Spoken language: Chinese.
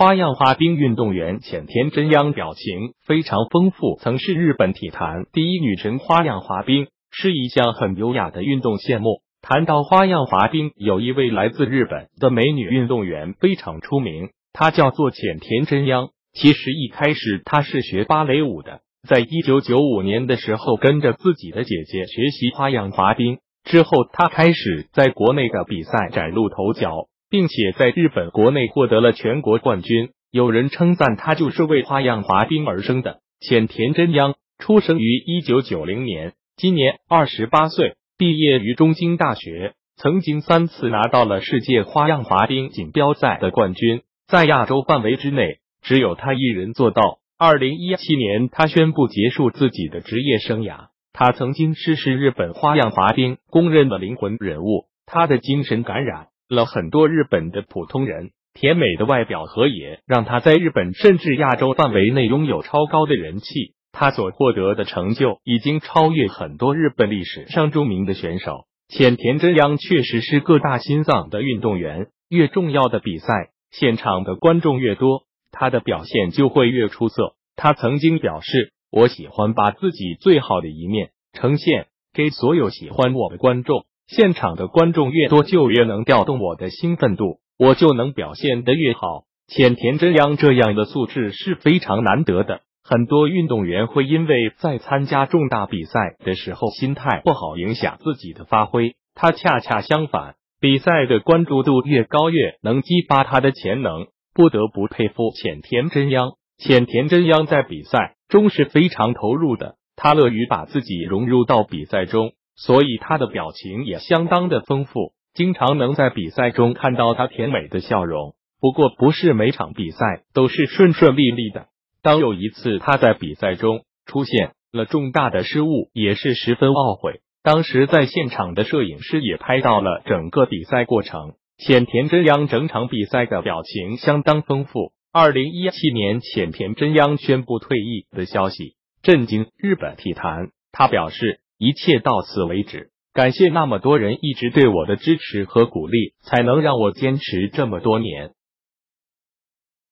花样滑冰运动员浅田真央表情非常丰富，曾是日本体坛第一女神。花样滑冰是一项很优雅的运动项目。谈到花样滑冰，有一位来自日本的美女运动员非常出名，她叫做浅田真央。其实一开始她是学芭蕾舞的，在1995年的时候跟着自己的姐姐学习花样滑冰，之后她开始在国内的比赛崭露头角，并且在日本国内获得了全国冠军。有人称赞她就是为花样滑冰而生的。浅田真央出生于1990年，今年28岁，毕业于东京大学，曾经3次拿到了世界花样滑冰锦标赛的冠军，在亚洲范围之内，只有他一人做到。2017年，他宣布结束自己的职业生涯。他曾经是日本花样滑冰公认的灵魂人物，他的精神感染了很多日本的普通人。甜美的外表和也让他在日本甚至亚洲范围内拥有超高的人气。他所获得的成就已经超越很多日本历史上著名的选手。浅田真央确实是个大心脏的运动员，越重要的比赛，现场的观众越多，他的表现就会越出色。他曾经表示，我喜欢把自己最好的一面呈现给所有喜欢我的观众，现场的观众越多就越能调动我的兴奋度，我就能表现得越好。浅田真央这样的素质是非常难得的。很多运动员会因为在参加重大比赛的时候心态不好，影响自己的发挥。他恰恰相反，比赛的关注度越高，越能激发他的潜能。不得不佩服浅田真央。浅田真央在比赛中是非常投入的，他乐于把自己融入到比赛中，所以他的表情也相当的丰富，经常能在比赛中看到他甜美的笑容。不过不是每场比赛都是顺顺利利的，当有一次他在比赛中出现了重大的失误，也是十分懊悔。当时在现场的摄影师也拍到了整个比赛过程。浅田真央整场比赛的表情相当丰富。2017年，浅田真央宣布退役的消息震惊日本体坛。他表示，一切到此为止，感谢那么多人一直对我的支持和鼓励，才能让我坚持这么多年。